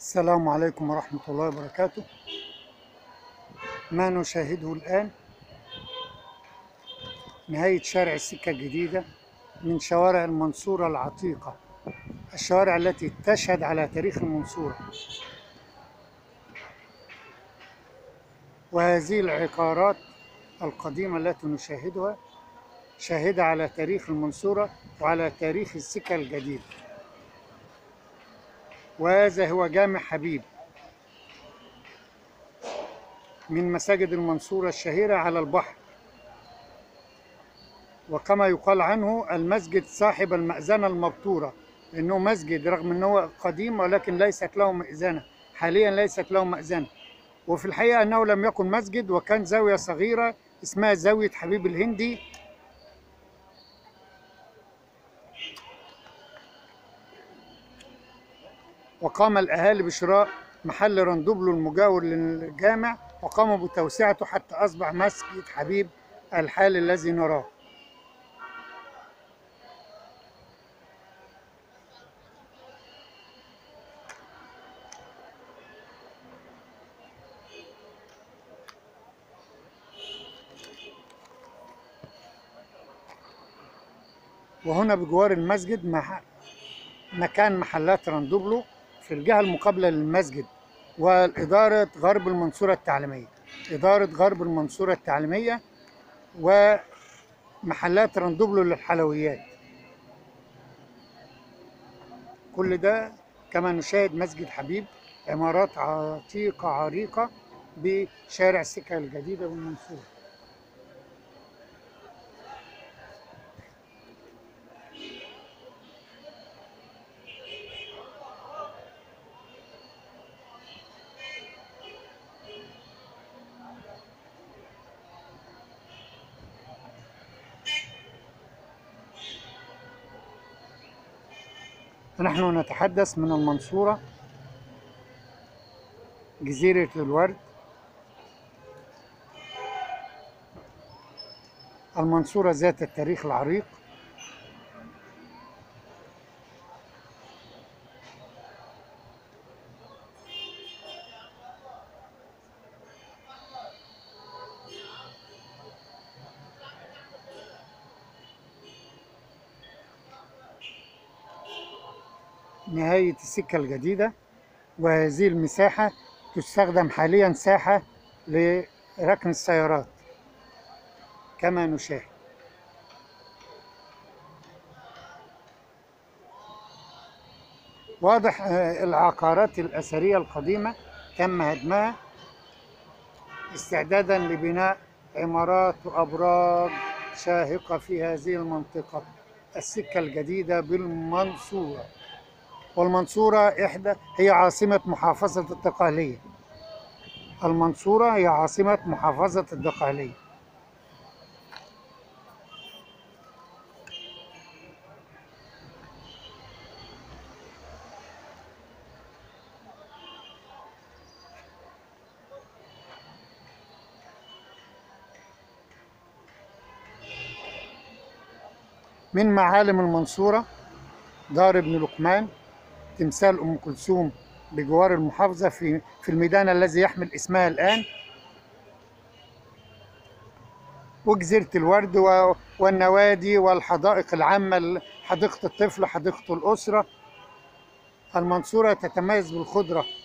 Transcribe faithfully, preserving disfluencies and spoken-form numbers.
السلام عليكم ورحمة الله وبركاته. ما نشاهده الآن نهاية شارع السكة الجديدة من شوارع المنصورة العتيقة، الشوارع التي تشهد على تاريخ المنصورة. وهذه العقارات القديمة التي نشاهدها شاهدة على تاريخ المنصورة وعلى تاريخ السكة الجديدة. وهذا هو جامع حبيب من مساجد المنصورة الشهيرة على البحر، وكما يقال عنه المسجد صاحب المأذنة المبتورة، لأنه مسجد رغم أنه قديم ولكن ليست له مأذنة، حاليا ليست له مأذنة. وفي الحقيقة أنه لم يكن مسجد، وكان زاوية صغيرة اسمها زاوية حبيب الهندي. وقام الأهالي بشراء محل رندوبلو المجاور للجامع، وقاموا بتوسعته حتى أصبح مسجد حبيب الحالي الذي نراه. وهنا بجوار المسجد مح... مكان محلات رندوبلو في الجهة المقابلة للمسجد، والإدارة غرب المنصورة التعليمية، إدارة غرب المنصورة التعليمية، ومحلات رندوبلو للحلويات. كل ده كما نشاهد مسجد حبيب، عمارات عتيقة عريقة بشارع السكة الجديدة بالمنصورة. نحن نتحدث من المنصورة، جزيرة الورد. المنصورة ذات التاريخ العريق. نهاية السكة الجديدة، وهذه المساحة تستخدم حاليا ساحة لركن السيارات كما نشاهد. واضح العقارات الأثرية القديمة تم هدمها استعدادا لبناء عمارات وأبراج شاهقة في هذه المنطقة. السكة الجديدة بالمنصورة، والمنصورة إحدى هي عاصمة محافظة الدقهلية. المنصورة هي عاصمة محافظة الدقهلية. من معالم المنصورة دار ابن لقمان، تمثال أم كلثوم بجوار المحافظة في في الميدان الذي يحمل اسمها الآن، وجزيرة الورد والنوادي والحدائق العامة، حديقة الطفل، حديقة الأسرة. المنصورة تتميز بالخضرة